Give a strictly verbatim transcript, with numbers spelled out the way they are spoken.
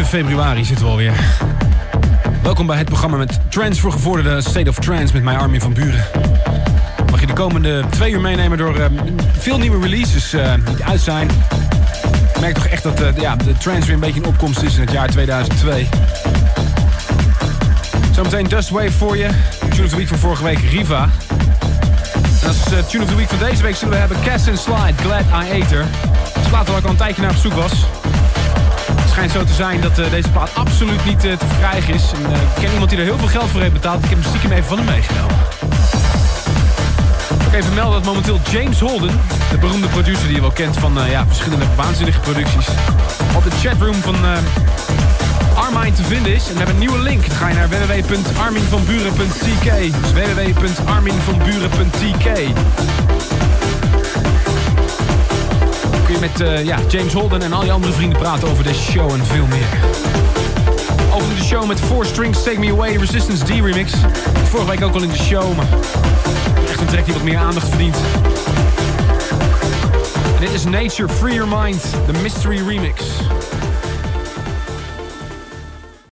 zeven februari zitten we alweer. Welkom bij het programma met trance voor gevorderden State of Trance met mij Armin van Buren. Mag je de komende twee uur meenemen door uh, veel nieuwe releases uh, die uit zijn. Ik merk toch echt dat uh, ja, de trance weer een beetje in opkomst is in het jaar tweeduizend twee. Zometeen Dustwave voor je. Tune of the Week van vorige week, Riva. En als uh, Tune of the Week van deze week zullen we hebben Cass and Slide, Glad I Ate Her. Het is plaat waar ik al een tijdje naar op zoek was. Het schijnt zo te zijn dat uh, deze plaat absoluut niet uh, te verkrijgen is. En, uh, ik ken iemand die er heel veel geld voor heeft betaald. Ik heb hem stiekem even van hem meegenomen. Ik even melden dat momenteel James Holden, de beroemde producer die je wel kent van uh, ja, verschillende waanzinnige producties, op de chatroom van uh, Armin te vinden is. En we hebben een nieuwe link. Dan ga je naar w w w punt armin van buren punt t k. Dus w w w punt armin van buren punt t k. Dan kun je met uh, ja, James Holden en al je andere vrienden praten over deze show en veel meer. Over de show met Four Strings Take Me Away, Resistance D remix. Vorige week ook al in de show, maar echt een track die wat meer aandacht verdient. En dit is Nature Free Your Mind, de Mystery Remix.